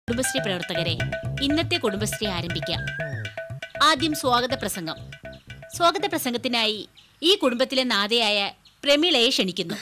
കുടുംബശ്രീ പ്രവർത്തകരെ, ഇന്നത്തെ കുടുംബശ്രീ ആരംഭിക്കാം. ആദ്യം സ്വാഗത പ്രസംഗം. സ്വാഗത പ്രസംഗത്തിനായി ഈ കുടുംബത്തിലെ നാഥയായ പ്രമീളയെ ക്ഷണിക്കുന്നു.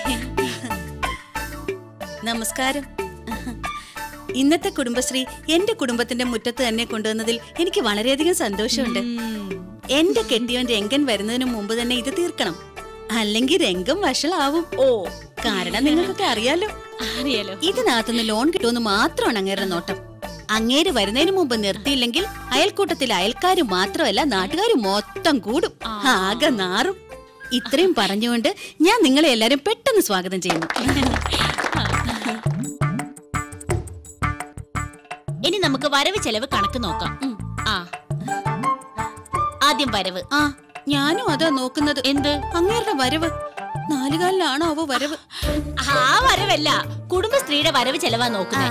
നമസ്കാരം. ഇന്നത്തെ കുടുംബശ്രീ എന്റെ കുടുംബത്തിന്റെ മുറ്റത്ത് തന്നെ കൊണ്ടുവന്നതിൽ എനിക്ക് വളരെയധികം സന്തോഷമുണ്ട്. എന്റെ കെട്ടിയോൻ രംഗൻ വരുന്നതിന് മുമ്പ് തന്നെ ഇത് തീർക്കണം, അല്ലെങ്കിൽ രംഗം വഷളാവും. കാരണം നിങ്ങൾക്കൊക്കെ അറിയാലോ, ഇതിനകത്തുനിന്ന് ലോൺ കിട്ടുമെന്ന് മാത്രമാണ് അങ്ങേരുടെ നോട്ടം. അങ്ങേര് വരുന്നതിന് മുമ്പ് നിർത്തിയില്ലെങ്കിൽ അയൽക്കൂട്ടത്തിലെ അയൽക്കാര് മാത്രമല്ല നാട്ടുകാർ മൊത്തം കൂടും, ആകെ നാറും. ഇത്രയും പറഞ്ഞുകൊണ്ട് ഞാൻ നിങ്ങളെ എല്ലാരും പെട്ടെന്ന് സ്വാഗതം ചെയ്യുന്നു. ഇനി നമുക്ക് വരവ് ചെലവ് കണക്ക് നോക്കാം. ആദ്യം വരവ്. ഞാനും അതാ നോക്കുന്നത്. എന്ത്? അങ്ങേരുടെ വരവ്. 4 കാലിലാണോ അവ വരവ്? ആ വരവല്ല, കുടുംബശ്രീയുടെ വരവ് ചെലവാ നോക്കുന്നത്.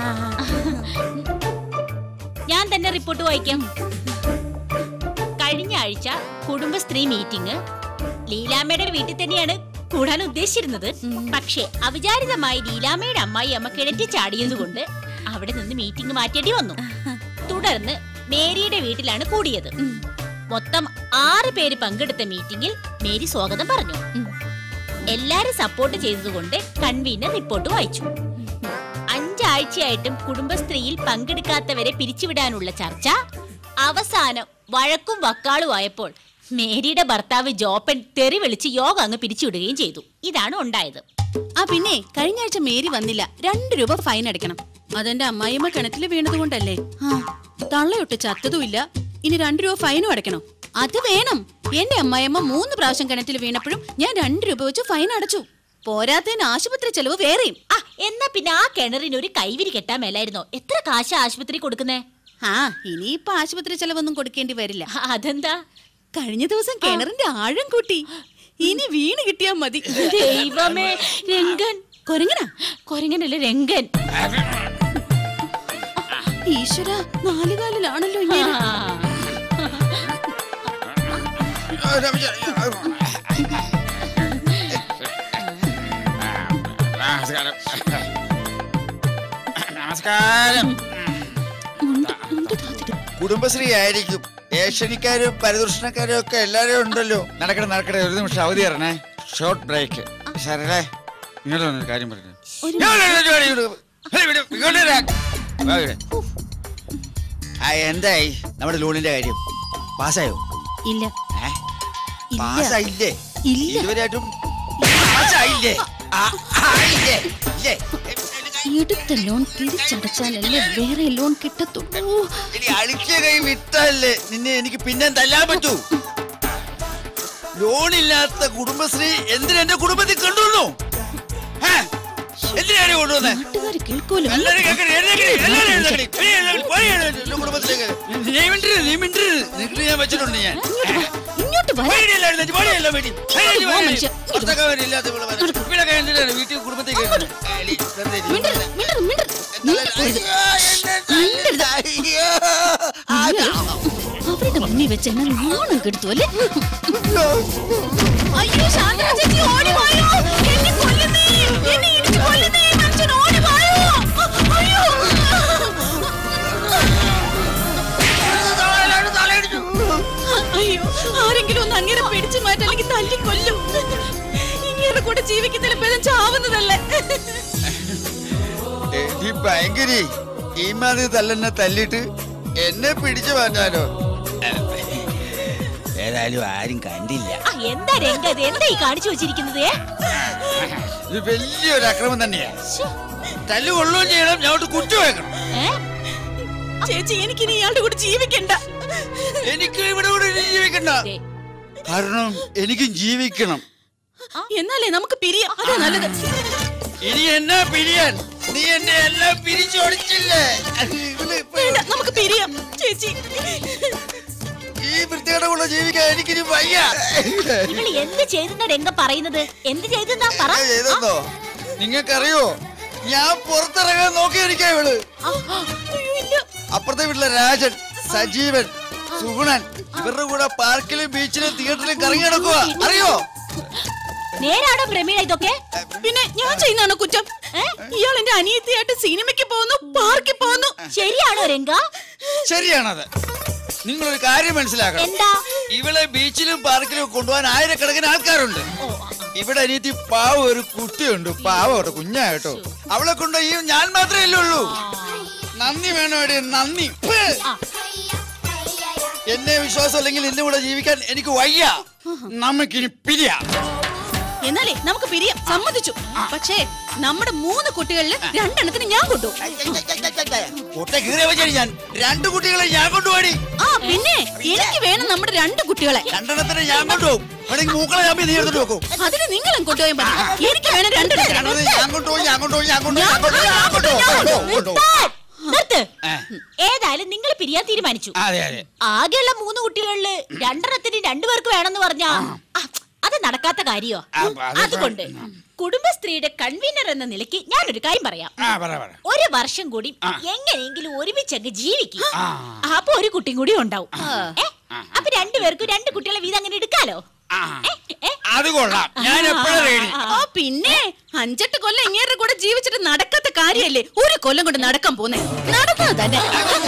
ഞാൻ തന്നെ റിപ്പോർട്ട് വായിക്കാം. കഴിഞ്ഞ ആഴ്ച കുടുംബശ്രീ മീറ്റിംഗ് ലീലാമ്മയുടെ വീട്ടിൽ തന്നെയാണ് കൂടാൻ ഉദ്ദേശിച്ചിരുന്നത്. പക്ഷേ അവിചാരിതമായി ലീലാമ്മയുടെ അമ്മായി അമ്മ കിണറ്റി ചാടിയതുകൊണ്ട് അവിടെ നിന്ന് മീറ്റിംഗ് മാറ്റേണ്ടി വന്നു. തുടർന്ന് മേരിയുടെ വീട്ടിലാണ് കൂടിയത്. മൊത്തം 6 പേര് പങ്കെടുത്ത മീറ്റിംഗിൽ മേരി സ്വാഗതം പറഞ്ഞു. എല്ലാരും സപ്പോർട്ട് ചെയ്തതുകൊണ്ട് കൺവീനർ റിപ്പോർട്ട് വായിച്ചു. 5 ആഴ്ചയായിട്ടും കുടുംബശ്രീയിൽ പങ്കെടുക്കാത്തവരെ പിരിച്ചുവിടാനുള്ള ചർച്ച അവസാനം വഴക്കും വക്കാളും ആയപ്പോൾ മേരിയുടെ ഭർത്താവ് ജോപ്പൻ തെറി വിളിച്ച് യോഗ അങ്ങ് പിരിച്ചുവിടുകയും ചെയ്തു. ഇതാണ് ഉണ്ടായത്. പിന്നെ കഴിഞ്ഞ ആഴ്ച മേരി വന്നില്ല. 2 രൂപ ഫൈൻ അടയ്ക്കണം. അതെന്റെ അമ്മായിമ്മ കിണറ്റിൽ വീണത് കൊണ്ടല്ലേ. തള്ളയൊട്ട് ചത്തതുമില്ല, ഇനി 2 രൂപ ഫൈനും അടയ്ക്കണം. അത് വേണം. എന്റെ അമ്മായിമ്മ 3 പ്രാവശ്യം കിണറ്റിൽ വീണപ്പോഴും ഞാൻ 2 രൂപ വെച്ച് ഫൈൻ അടച്ചു. പോരാത്തതിന് ആശുപത്രി ചെലവ് വേറെയും. എന്നാ പിന്നെ ആ കിണറിന് ഒരു കൈവിരി കെട്ടാൻ മേലായിരുന്നോ? എത്ര കാശ ആശുപത്രി കൊടുക്കുന്നേ? ഇനിയിപ്പൊ ആശുപത്രി ചെലവൊന്നും കൊടുക്കേണ്ടി വരില്ല. അതെന്താ? കഴിഞ്ഞ ദിവസം കിണറിന്റെ ആഴം കൂട്ടി. ഇനി വീണ് കിട്ടിയാ മതി. ദൈവമേ, രംഗൻ. കൊരങ്ങനല്ലേ രംഗൻ. ഈശ്വര, 4 കാലിലാണല്ലോ ഇങ്ങനെ. നമസ്കാരം. കുടുംബശ്രീ ആയിരിക്കും. ഏഷ്യനിക്കാരും പരിദൂഷണക്കാരും ഒക്കെ എല്ലാരും ഉണ്ടല്ലോ. നടക്കട്ടെ, ഒരു നിമിഷം അവധി തരണേ. Short break. സാറേ, നിങ്ങളൊരു കാര്യം പറഞ്ഞു. എന്തായി നമ്മുടെ ലോണിന്റെ കാര്യം? പാസ്സായോ? ഇല്ല. പാസ്സായില്ലേ? ഇതുവരെയായിട്ടും എടുത്ത ലോൺ തിരിച്ചടച്ചാലല്ലേ വേറെ ലോൺ കിട്ടത്തുള്ളൂ. അടിച്ച കൈ വിട്ടല്ലേ നിന്നെ എനിക്ക് പിന്നെ തല്ലാൻ പറ്റൂ. ലോണില്ലാത്ത കുടുംബശ്രീ എന്തിനാ എന്റെ കുടുംബത്തിൽ കൊണ്ടുവന്നു? എന്തിനാണ് കൊണ്ടുവന്നേ? കേൾക്കൂലോ. ഞാൻ വെച്ചിട്ടുണ്ട്. ഞാൻ വീട്ടിൽ കുടുംബത്തേക്ക് അവരുടെ മുന്നിൽ വെച്ച് എന്നെ ലോണം കെടുത്തു അല്ലേ? അയ്യോ, ആരെങ്കിലും ഒന്ന് അങ്ങനെ പിടിച്ചു മാറ്റല്ലെങ്കിൽ തല്ലി കൊല്ലും. ഇങ്ങനെ കൂടെ ജീവിക്കുന്നതിന് പേരും ചാവുന്നതല്ലേ. ഭയങ്കര ഈ മാതിരി തല്ലെന്നെ തല്ലിട്ട് എന്നെ പിടിച്ചു മാറ്റാനോ? ഏതായാലും ആരും കണ്ടില്ല. എന്താ രംഗത്, എന്താ ഈ കാണിച്ചു വെച്ചിരിക്കുന്നത്? ഇത് വലിയൊരു അക്രമം തന്നെയാ. തല്ലു കൊള്ളുകയും ചെയ്യണം, ഞങ്ങോട്ട് കുറ്റം വെക്കണം. ചേച്ചി, എനിക്കിനി ഇയാളുടെ കൂടെ ജീവിക്കണ്ട. എനിക്ക് ഇവിടെ കൂടെ ജീവിക്കണ്ട. കാരണം എനിക്കും ജീവിക്കണം. എന്നാലേ നമുക്ക് പിരിയാം. അതാ നല്ലത്. ഇനി എന്നാ പിരിയാൻ? നീ എന്നെ എല്ലാം പിരിച്ചോടിച്ചില്ലേ? നമുക്ക് പിരിയാം ചേച്ചി. ഈ വൃത്തിയുടെ കൂടെ ജീവിക്കാൻ എനിക്കിനി വയ്യ. എന്ത് ചെയ്തെന്നാ രംഗ പറയുന്നത്? എന്ത് ചെയ്തെന്നോ? നിങ്ങൾക്കറിയോ, ഞാൻ പുറത്തിറങ്ങാൻ നോക്കിയിരിക്കാ ഇവള്. അപ്പുറത്തെ വീട്ടിലെ രാജൻ, സജീവൻ, സുഗുണൻ ഇവരുടെ കൂടെ പാർക്കിലും ബീച്ചിലും തിയേറ്ററിലും കറങ്ങി നടക്കുക. അറിയോ? നേരാണോ പ്രമീള ഇതൊക്കെ? പിന്നെ ഞാൻ ചെയ്യുന്നതാണോ കുറ്റം? ഇയാൾ എന്റെ അനിയത്തിയായിട്ട് സിനിമയ്ക്ക് പോകുന്നു, പാർക്കിൽ പോകുന്നു. ശരിയാണോ രംഗ? ശരിയാണത്. നിങ്ങളൊരു കാര്യം മനസ്സിലാക്കണം. എന്താ? ഇവിടെ ബീച്ചിലും പാർക്കിലും കൊണ്ടുപോകാൻ ആയിരക്കണക്കിന് ആൾക്കാരുണ്ട്. ഇവിടെ അനിയത്തി പാവ ഒരു കുട്ടിയുണ്ട്, പാവോട്ടോ, കുഞ്ഞായിട്ടോ. അവളെ കൊണ്ട് ഈ ഞാൻ മാത്രമേ ഉള്ളൂ. നന്ദി വേണോ? നന്ദി. എന്നെ വിശ്വാസം അല്ലെങ്കിൽ എന്റെ കൂടെ ജീവിക്കാൻ എനിക്ക് വയ്യ. നമുക്കിനി പിരിയാം. എന്നാലേ നമുക്ക് പിരിയാം, സമ്മതിച്ചു. പക്ഷേ നമ്മുടെ 3 കുട്ടികളിൽ 2 എണ്ണത്തിന് ഞാൻ കൊണ്ടുപോകും. ഞാൻ 2 കുട്ടികളെ ഞാൻ കൊണ്ടുപോയി. പിന്നെ എനിക്ക് വേണം നമ്മുടെ 2 കുട്ടികളെ. 2 എണ്ണത്തിന് ഞാൻ കൊണ്ടുപോകും. മൂക്കളെ ഞാൻ നീ എടുത്തിട്ട് വെക്കും. അതിന് നിങ്ങളും കൊണ്ടുപോയാൽ മതി. എനിക്ക് വേണം 2 ഏതായാലും നിങ്ങൾ പിരിയാൻ തീരുമാനിച്ചു. ആകെയുള്ള 3 കുട്ടികളില് 2 എണ്ണത്തിന് 2 പേർക്ക് വേണമെന്ന് പറഞ്ഞാ അത് നടക്കാത്ത കാര്യോ? അതുകൊണ്ട് കുടുംബശ്രീയുടെ കൺവീനർ എന്ന നിലയ്ക്ക് ഞാനൊരു കാര്യം പറയാം. 1 വർഷം കൂടി എങ്ങനെയെങ്കിലും ഒരുമിച്ചങ്ങ് ജീവിക്കും. അപ്പൊ ഒരു കുട്ടിയും കൂടി ഉണ്ടാവും. അപ്പൊ 2 പേർക്കും 2 കുട്ടികളെ വീതം അങ്ങനെ എടുക്കാലോ. പിന്നെ 5-8 കൊല്ലം ഇങ്ങേരുടെ കൂടെ ജീവിച്ചിട്ട് നടക്കാത്ത കാര്യല്ലേ 1 കൊല്ലം കൊണ്ട് നടക്കാൻ പോന്നേ. നടന്നത് തന്നെ.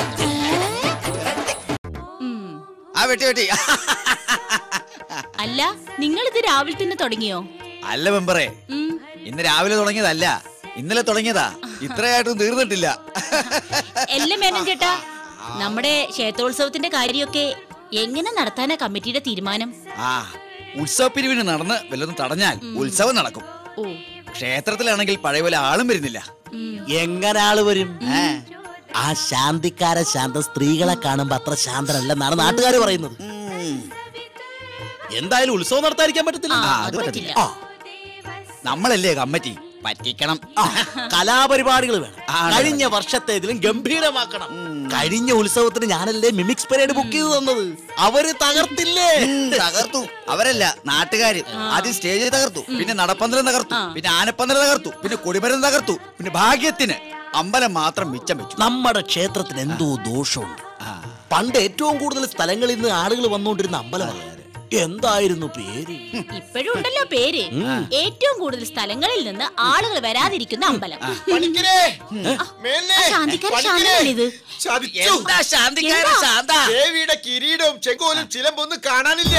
അല്ല, നിങ്ങളിത് രാവിലെ തന്നെ തുടങ്ങിയോ? അല്ല മെമ്പറേ, ഇന്ന് രാവിലെ തുടങ്ങിയതല്ല, ഇന്നലെ തുടങ്ങിയതാ. ഇത്രയായിട്ടും തീർന്നിട്ടില്ല. എല്ലാം മേനോൻ ചേട്ടാ, നമ്മുടെ ക്ഷേത്രോത്സവത്തിന്റെ കാര്യമൊക്കെ എങ്ങനെ നടത്താനാ കമ്മിറ്റിയുടെ തീരുമാനം? ഉത്സവ പിരിവിന് നടന്ന് വല്ലതും തടഞ്ഞാൽ ഉത്സവം നടക്കും. ക്ഷേത്രത്തിലാണെങ്കിൽ പഴയ പോലെ ആളും വരുന്നില്ല. എങ്ങനെ ആള് വരും? ആ ശാന്തിക്കാര ശാന്ത സ്ത്രീകളെ കാണുമ്പോ അത്ര ശാന്തനല്ലെന്നാണ് നാട്ടുകാർ പറയുന്നത്. എന്തായാലും ഉത്സവം നടത്താതിരിക്കാൻ പറ്റത്തില്ല. അത് പറ്റത്തില്ല. നമ്മളല്ലേ കമ്മിറ്റി, പറ്റിക്കണം. കലാപരിപാടികൾ വേണം. കഴിഞ്ഞ വർഷത്തെ ഇതിലും ഗംഭീരമാക്കണം. കഴിഞ്ഞ ഉത്സവത്തിന് ഞാനല്ലേ മിമിക്സ് പരേഡ് ബുക്ക് ചെയ്ത് തന്നത്. അവര് തകർത്തില്ലേ? തകർത്തു. അവരല്ല, നാട്ടുകാര്. ആദ്യം സ്റ്റേജിൽ തകർത്തു, പിന്നെ നടപ്പന്തലം തകർത്തു, പിന്നെ ആനപ്പന്തലം തകർത്തു, പിന്നെ കൊടിമരം തകർത്തു, പിന്നെ ഭാഗ്യത്തിന് അമ്പലം മാത്രം മിച്ചം വെച്ചു. നമ്മുടെ ക്ഷേത്രത്തിന് എന്തോ ദോഷമുണ്ട്. പണ്ട് ഏറ്റവും കൂടുതൽ സ്ഥലങ്ങളിൽ നിന്ന് ആളുകൾ വന്നുകൊണ്ടിരുന്ന അമ്പലമാണ്. എന്തായിരുന്നു പേര്? ഇപ്പോഴും ഉണ്ടല്ലോ പേര്. ഏറ്റവും കൂടുതൽ സ്ഥലങ്ങളിൽ നിന്ന് ആളുകൾ വരാതിരിക്കുന്ന അമ്പലം. ദേവിയുടെ കിരീടവും ചെങ്കോലും ചിലമ്പൊന്നും കാണാനില്ല.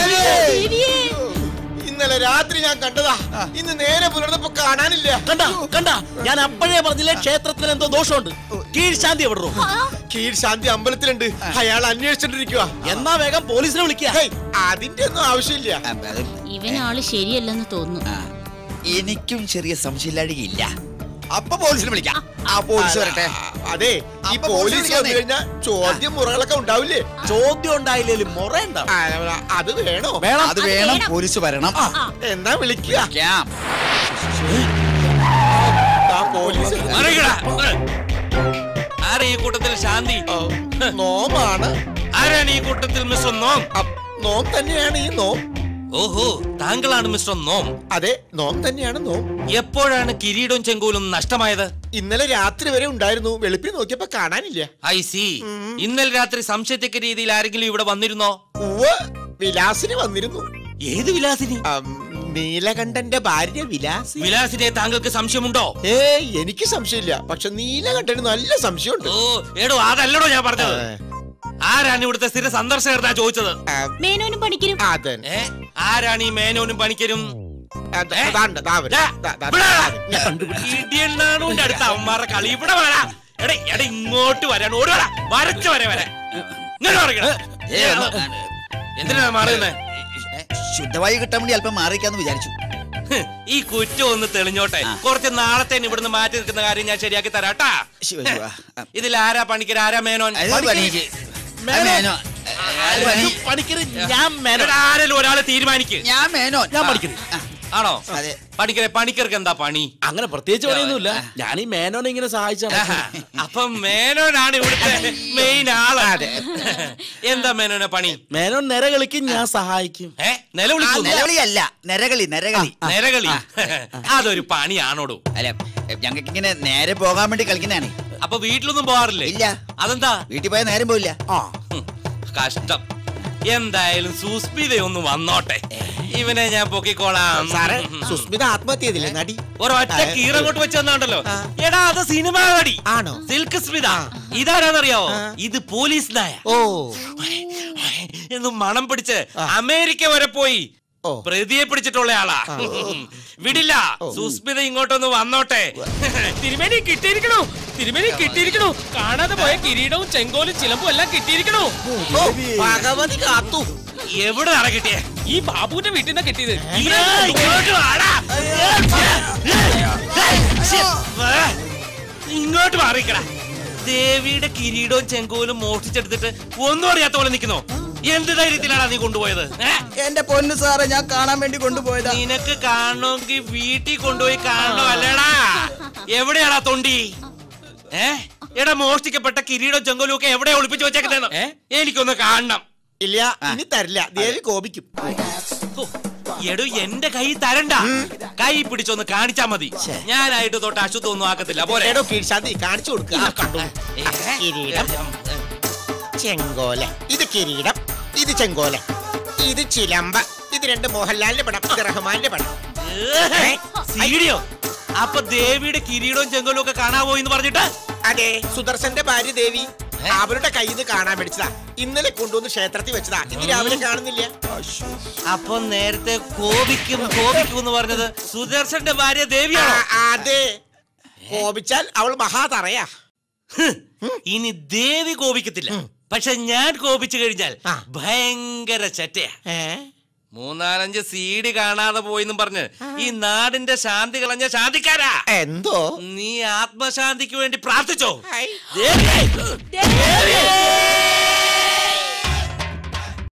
ഇന്നലെ രാത്രി ഞാൻ കണ്ടതാ, ഇന്ന് നേരെ പുലർന്നപ്പോ കാണാനില്ല. കണ്ട ഞാൻ അപ്പോഴേ പറഞ്ഞില്ലേ ക്ഷേത്രത്തിന് എന്തോ ദോഷമുണ്ട്. കീഴ്ശാന്തി എവിടെ? കീഴ്ശാന്തി അമ്പലത്തിലുണ്ട്. അയാൾ അന്വേഷിച്ചോണ്ടിരിക്കുക. എന്നാ വേഗം പോലീസിനെ വിളിക്കുക. അതിന്റെ ഒന്നും ആവശ്യമില്ല. ഇവനാള് ശരിയല്ലെന്ന് തോന്നുന്നു. എനിക്കും ചെറിയ സംശയമില്ലാടിയില്ല. അപ്പൊ പോലീസിനെ വിളിക്കാം. ആ പോലീസ് വരട്ടെ. അതെ, ഈ പോലീസ് വന്നു കഴിഞ്ഞാൽ ചോദ്യം മുറകളൊക്കെ ഉണ്ടാവില്ലേ? ചോദ്യം ഉണ്ടായില്ലേലും മുറ ഉണ്ടാവും. അത് വേണോ? അത് വേണം. പോലീസ് വരണം. എന്നാ വിളിക്കുക. ആരാ ഈ കൂട്ടത്തിൽ ശാന്തി? നോമാണ്. ആരാണ് ഈ കൂട്ടത്തിൽ മിസ്റ്റർ നോം? നോം തന്നെയാണ് ഈ നോം. ഓഹോ, താങ്കളാണ് മിസ്റ്റർ നോം. അതെ, നോം തന്നെയാണ് നോം. എപ്പോഴാണ് കിരീടവും ചെങ്കോലും നഷ്ടമായത്? ഇന്നലെ രാത്രി വരെ ഉണ്ടായിരുന്നു. വെളുപ്പിൽ നോക്കിയപ്പോ കാണാനില്ല. I see. ഇന്നലെ രാത്രി സംശയത്തക്ക രീതിയിൽ ആരെങ്കിലും ഇവിടെ വന്നിരുന്നോ? വിലാസിന് വന്നിരുന്നു. ഏത് വിലാസിനി? നീലകണ്ഠന്റെ ഭാര്യ വിലാസി. വിലാസിനെ താങ്കൾക്ക് സംശയമുണ്ടോ? എനിക്ക് സംശയമില്ല, പക്ഷെ നീലകണ്ഠന് നല്ല സംശയമുണ്ട്. ഓ എടോ, അതല്ലടോ ഞാൻ പറഞ്ഞത്. ആരാണ് ഇവിടുത്തെ സ്ഥിര സന്ദർശകർ ചോദിച്ചത്? മേനോനും പണിക്കരും. ആരാണ് ഈ മേനോനും പണിക്കരും? അടുത്ത അവന്മാരുടെ കളി ഇവിടെ വരാ. എടേ ഇങ്ങോട്ട് വരാൻ ഓടി വരാ. വരച്ചു വരെ വരാ. എന്തിനാ മാറുന്നേ? ശുദ്ധവായു കിട്ടാൻ വേണ്ടി അല്പം മാറിക്കാന്ന് വിചാരിച്ചു. ഈ കുറ്റം ഒന്ന് തെളിഞ്ഞോട്ടെ. കുറച്ച് നാളത്തേന് ഇവിടുന്ന് മാറ്റി നിൽക്കുന്ന കാര്യം ഞാൻ ശരിയാക്കി തരാട്ടാ. ഇതിൽ ആരാ പണിക്കർ, ആരാ മേനോൻ? ആരെങ്കിലും ഒരാളെ തീരുമാനിക്കും. ഞാൻ മേനോൻ. ഞാൻ പഠിക്കുന്നു. ആണോ? പണിക്കർക്ക് എന്താ പണി? അങ്ങനെ പ്രത്യേകിച്ച് പണിയൊന്നുമില്ല. ഞാൻ ഈ മേനോനെ ഇങ്ങനെ സഹായിച്ചാണ്. അപ്പം മേനോനാണ് ഇവിടുത്തെ മെയിൻ ആളാണ്. എന്താ മേനോനെ പണി? മേനോൻ നിരകളിക്കും, ഞാൻ സഹായിക്കും. നിലവിളിയല്ല, നരകളി. നിരകളി അതൊരു പണിയാണോടോ? അല്ല, ഞങ്ങൾക്ക് ഇങ്ങനെ നേരെ പോകാൻ വേണ്ടി കളിക്കുന്നതാണ്. അപ്പൊ വീട്ടിലൊന്നും പോകാറില്ലേ? ഇല്ല. അതെന്താ? വീട്ടിൽ പോയാൽ നേരം പോയില്ല. കഷ്ടം. എന്തായാലും സുസ്മിതയൊന്ന് വന്നോട്ടെ, ഇവനെ ഞാൻ പൊക്കിക്കോളാം. സാറേ, സുസ്മിത ആത്മഹത്യ ചെയ്തില്ലേ നടി? ഒരൊറ്റ കീറങ്ങോട്ട് വെച്ചെന്നാണ്ടല്ലോ. എടാ, അത് സിനിമ നടി ആണോ? സിൽക്ക് സ്മിത. ഇതാരാന്നറിയാവോ? ഇത് പോലീസ് നായ. ഓ, എന്ന് മണം പിടിച്ച് അമേരിക്ക വരെ പോയി പ്രതിയെ പിടിച്ചിട്ടുള്ള ആളാ. വിടില്ല. സുസ്മിത ഇങ്ങോട്ടൊന്ന് വന്നോട്ടെ. തിരുമേനി കിട്ടിയിരിക്കണു, തിരുമേനി കിട്ടിയിരിക്കണു. കാണാതെ പോയ കിരീടവും ചെങ്കോലും ചിലമ്പും എല്ലാം കിട്ടിയിരിക്കണു. ഭഗവതി കാത്തു. എവിടെ നട കിട്ടിയേ? ഈ ബാബുവിന്റെ വീട്ടിൽ നിന്നാ കിട്ടിയത്. ഇങ്ങോട്ട് മാറിക്കട. ദേവിയുടെ കിരീടവും ചെങ്കോലും മോഷ്ടിച്ചെടുത്തിട്ട് ഒന്നും അറിയാത്ത പോലെ നിൽക്കുന്നോ? എന്ത് ധൈര്യത്തിലാണ് നീ കൊണ്ടുപോയത്? എന്റെ പൊന്നു സാറേ, ഞാൻ കാണാൻ വേണ്ടി കൊണ്ടുപോയതാ. നിനക്ക് കാണണമെങ്കിൽ വീട്ടിൽ കൊണ്ടുപോയി കാണണോ അല്ലേടാ? എവിടെയാടാ തൊണ്ടി? എടാ, മോഷ്ടിക്കപ്പെട്ട കിരീടവും ചെങ്കോലും ഒക്കെ എവിടെ ഒളിപ്പിച്ചു വെച്ചേക്കുന്നോ? എനിക്കൊന്ന് കാണണം. ഇല്ല, ഇനി തരില്ല. ദേവി കോപിക്കും. എടോ, എന്റെ കൈ തരണ്ട. കൈ പിടിച്ചൊന്ന് കാണിച്ചാ മതി. ഞാനായിട്ട് തൊട്ട് അശുദ്ധമൊന്നും ആക്കത്തില്ല. പോലെ കാണിച്ചു കൊടുക്കുക. കിരീടം, ചെങ്കോല. ഇത് കിരീടം, ഇത് ചെങ്കോല, ഇത് ചിലമ്പ. ഇത് രണ്ട് മോഹൻലാലിന്റെ പടം, ഇത് റഹ്മാന്റെ പടം. സീഡിയോ? അപ്പൊ ദേവിയുടെ കിരീടവും ചെങ്കോലും ഒക്കെ കാണാൻ പോയി എന്ന് പറഞ്ഞിട്ട്? അതെ, സുദർശന്റെ ഭാര്യ ദേവി അവരുടെ കയ്യിൽ നിന്ന് കാണാൻ മേടിച്ചതാ. ഇന്നലെ കൊണ്ടുവന്ന് ക്ഷേത്രത്തിൽ വെച്ചതാ. ഇന്ന് രാവിലെ കാണുന്നില്ല. അപ്പൊ നേരത്തെ കോപിക്കും എന്ന് പറഞ്ഞത് സുദർശന്റെ ഭാര്യ ദേവിയാണോ? അതെ, കോപിച്ചാൽ അവൾ മഹാതറയാ. ഇനി ദേവി കോപിക്കത്തില്ല, പക്ഷെ ഞാൻ കോപിച്ചു കഴിഞ്ഞാൽ ഭയങ്കര ചറ്റയാ. 3-4 CD കാണാതെ പോയിന്നും പറഞ്ഞ് ഈ നാടിന്റെ ശാന്തി കളഞ്ഞ ശാന്തിക്കാരാ. എന്തോ? നീ ആത്മശാന്തിക്ക് വേണ്ടി പ്രാർത്ഥിച്ചോ?